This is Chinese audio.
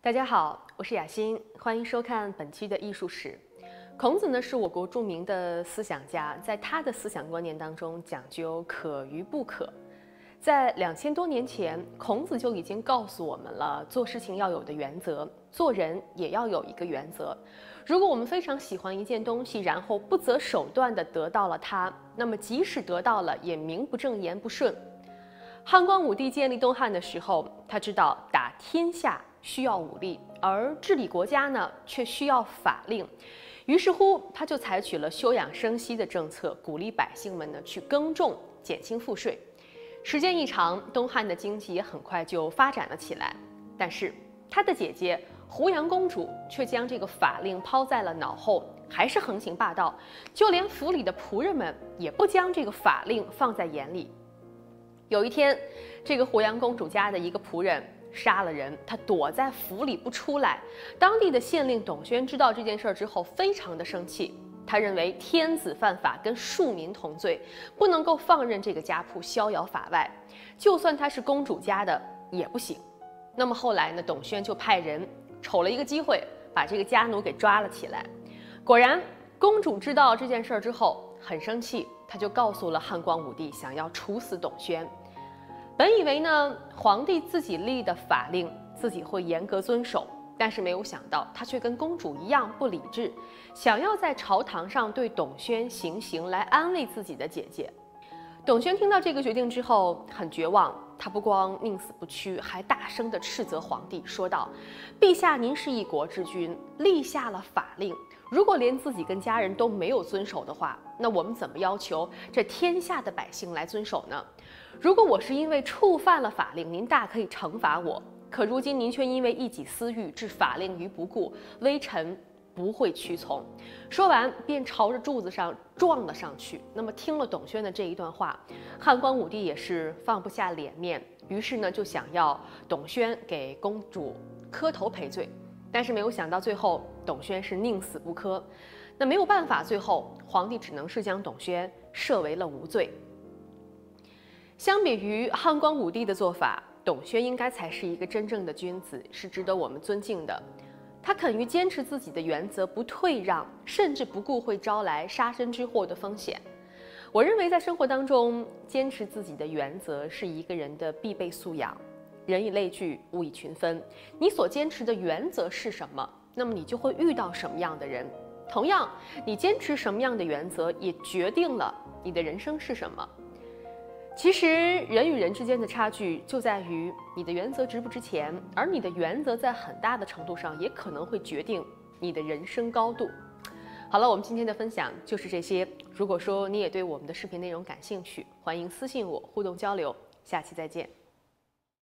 大家好，我是雅欣，欢迎收看本期的艺术史。孔子呢是我国著名的思想家，在他的思想观念当中讲究可与不可。在2000多年前，孔子就已经告诉我们了，做事情要有的原则，做人也要有一个原则。如果我们非常喜欢一件东西，然后不择手段地得到了它，那么即使得到了，也名不正言不顺。汉光武帝建立东汉的时候，他知道打天下需要武力，而治理国家呢却需要法令。于是乎，他就采取了休养生息的政策，鼓励百姓们呢去耕种，减轻赋税。时间一长，东汉的经济也很快就发展了起来。但是他的姐姐胡杨公主却将这个法令抛在了脑后，还是横行霸道，就连府里的仆人们也不将这个法令放在眼里。有一天，这个胡杨公主家的一个仆人杀了人，他躲在府里不出来。当地的县令董宣知道这件事之后，非常的生气。他认为天子犯法跟庶民同罪，不能够放任这个家仆逍遥法外，就算他是公主家的也不行。那么后来呢，董宣就派人瞅了一个机会，把这个家奴给抓了起来。果然，公主知道这件事之后很生气，她就告诉了汉光武帝，想要处死董宣。本以为呢，皇帝自己立的法令自己会严格遵守，但是没有想到他却跟公主一样不理智，想要在朝堂上对董宣行刑来安慰自己的姐姐。董宣听到这个决定之后很绝望，他不光宁死不屈，还大声地斥责皇帝，说道：“陛下，您是一国之君，立下了法令，如果连自己跟家人都没有遵守的话，那我们怎么要求这天下的百姓来遵守呢？如果我是因为触犯了法令，您大可以惩罚我，可如今您却因为一己私欲置法令于不顾，微臣不会屈从。”说完便朝着柱子上撞了上去。那么听了董宣的这一段话，汉光武帝也是放不下脸面，于是呢就想要董宣给公主磕头赔罪。但是没有想到最后董宣是宁死不磕。那没有办法，最后皇帝只能是将董宣赦为了无罪。相比于汉光武帝的做法，董宣应该才是一个真正的君子，是值得我们尊敬的。他肯于坚持自己的原则，不退让，甚至不顾会招来杀身之祸的风险。我认为在生活当中，坚持自己的原则是一个人的必备素养。人以类聚，物以群分。你所坚持的原则是什么，那么你就会遇到什么样的人。同样，你坚持什么样的原则，也决定了你的人生是什么。其实人与人之间的差距就在于你的原则值不值钱，而你的原则在很大的程度上也可能会决定你的人生高度。好了，我们今天的分享就是这些。如果说你也对我们的视频内容感兴趣，欢迎私信我互动交流。下期再见。